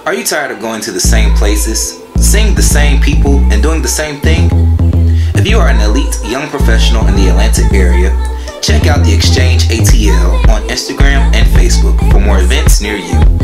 Are you tired of going to the same places, seeing the same people, and doing the same thing? If you are an elite young professional in the Atlanta area, check out the Exchange ATL on Instagram and Facebook for more events near you.